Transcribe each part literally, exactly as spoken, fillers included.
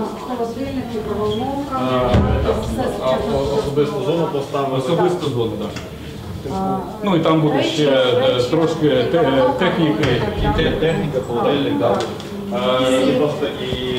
холодильник, мікроволновка. Особисту зону поставили. Особисту зону, так. Ну і там буде ще трошки техніки. Техніка, холодильник, так. І просто і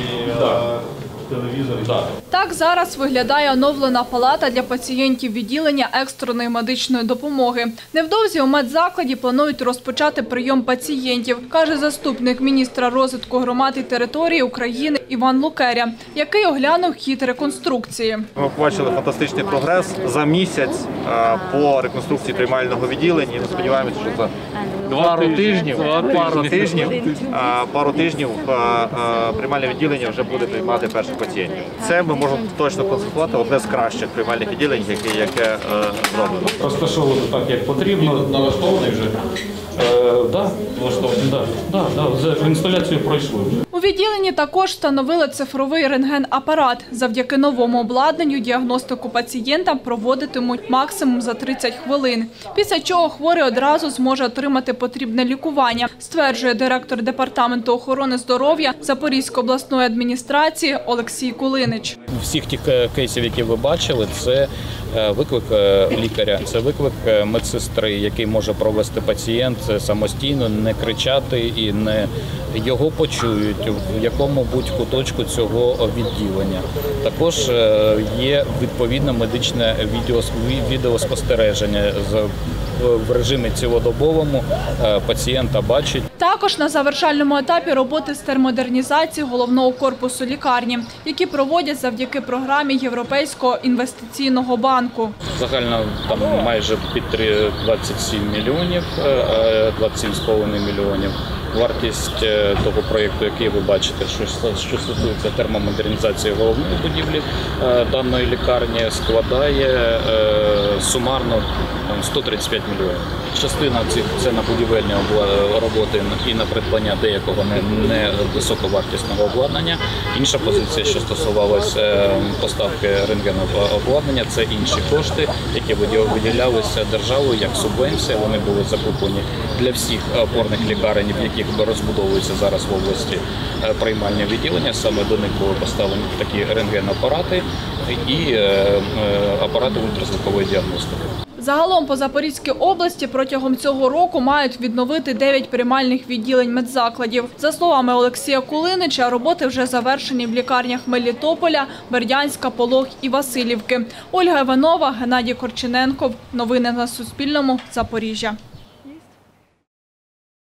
телевізор. Так зараз виглядає оновлена палата для пацієнтів відділення екстреної медичної допомоги. Невдовзі у медзакладі планують розпочати прийом пацієнтів, каже заступник міністра розвитку громад і території України Іван Лукеря, який оглянув хід реконструкції. Ми побачили фантастичний прогрес за місяць по реконструкції приймального відділення. Ми сподіваємося, що за пару тижнів, пару тижнів, пару тижнів приймальне відділення вже буде приймати перших пацієнтів. Це ми можемо точно констатувати одне з кращих приймальних відділень, яке, яке зроблено. Розташовано так, як потрібно. Налаштований вже? Так, налаштований. Інсталяцію пройшли вже. У відділенні також встановили цифровий рентген-апарат. Завдяки новому обладнанню діагностику пацієнта проводитимуть максимум за тридцять хвилин. Після чого хворий одразу зможе отримати потрібне лікування, стверджує директор департаменту охорони здоров'я Запорізької обласної адміністрації Олексій Кулинич. Всіх тих кейсів, які ви бачили, це виклик лікаря, це виклик медсестри, який може провести пацієнт самостійно, не кричати і не його почують в якому-будь куточку цього відділення. Також є відповідне медичне відеоспостереження в режимі цілодобовому, пацієнта бачить. Також на завершальному етапі роботи з термодернізації головного корпусу лікарні, які проводять завдяки програмі Європейського інвестиційного банку. Загально там майже під двадцять сім мільйонів, двадцять сім з половиною мільйонів. Вартість того проєкту, який ви бачите, що стосується термомодернізації головної будівлі даної лікарні, складає сумарно сто тридцять п'ять мільйонів. Частина цих – це на будівельні роботи і на придбання деякого невисоковартісного обладнання. Інша позиція, що стосувалася поставки рентгенообладнання, це інші кошти, які виділялися державою як субвенція. Вони були закуплені для всіх опорних лікарень, в яких розбудовуються зараз в області приймальні відділення. Саме до них були поставлені такі рентгенапарати і апарати ультразвукової діагностики. Загалом по Запорізькій області протягом цього року мають відновити дев'ять приймальних відділень медзакладів. За словами Олексія Кулинича, роботи вже завершені в лікарнях Мелітополя, Бердянська, Полог і Василівки. Ольга Іванова, Геннадій Корчененков. Новини на Суспільному. Запоріжжя.